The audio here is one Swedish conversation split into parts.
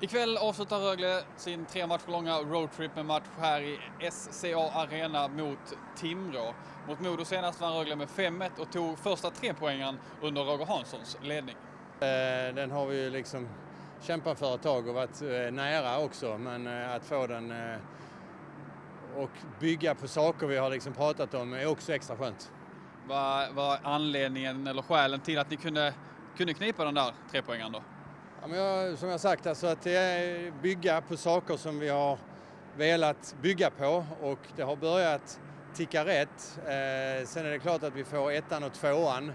Ikväll avslutar Rögle sin 3 matcher långa roadtrip med match här i SCA Arena mot Timrå. Mot Modo senast vann Rögle med 5-1 och tog första 3-poängaren under Roger Hanssons ledning. Den har vi liksom kämpat för ett tag och varit nära också, men att få den och bygga på saker vi har liksom pratat om är också extra skönt. Vad var anledningen eller skälen till att ni kunde knipa den där 3-poängaren då? Ja, men som jag sagt, alltså att det är bygga på saker som vi har velat bygga på och det har börjat ticka rätt. Sen är det klart att vi får 1:an och 2:an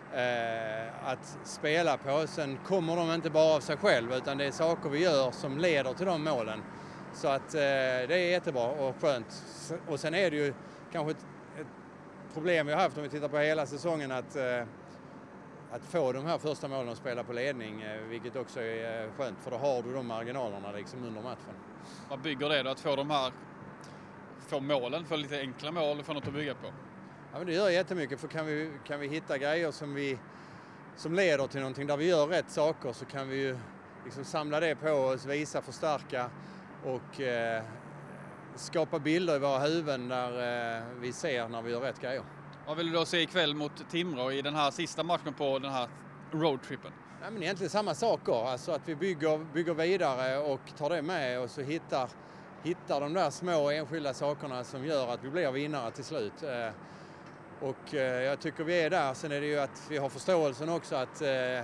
att spela på. Sen kommer de inte bara av sig själv utan det är saker vi gör som leder till de målen. Så att det är jättebra och skönt. Och sen är det ju kanske ett problem vi har haft om vi tittar på hela säsongen att få de här första målen att spela på ledning, vilket också är skönt för då har du de marginalerna liksom under matchen. Vad bygger det då att få målen, få lite enkla mål och få något att bygga på? Ja, men det gör jättemycket, för kan vi hitta grejer som leder till någonting där vi gör rätt saker så kan vi ju liksom samla det på oss, visa, förstärka och skapa bilder i våra huvuden där vi ser när vi gör rätt grejer. Vad vill du då se ikväll mot Timrå i den här sista matchen på den här roadtrippen? Ja, men egentligen samma saker, alltså att vi bygger vidare och tar det med och så hittar de där små enskilda sakerna som gör att vi blir vinnare till slut. Och jag tycker vi är där. Sen är det ju att vi har förståelsen också att det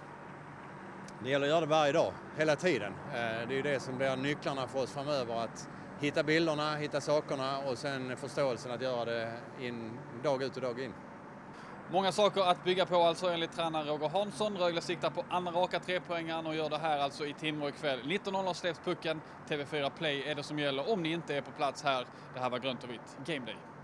gäller att göra det varje dag, hela tiden. Det är ju det som blir nycklarna för oss framöver, att hitta bilderna, hitta sakerna och sen förståelsen att göra det dag ut och dag in. Många saker att bygga på alltså enligt tränare Roger Hansson. Rögle siktar på andra raka 3-poängaren och gör det här alltså i Timrå ikväll. 19:00 släpps pucken. TV4 Play är det som gäller om ni inte är på plats här. Det här var Grönt och Vitt Game Day.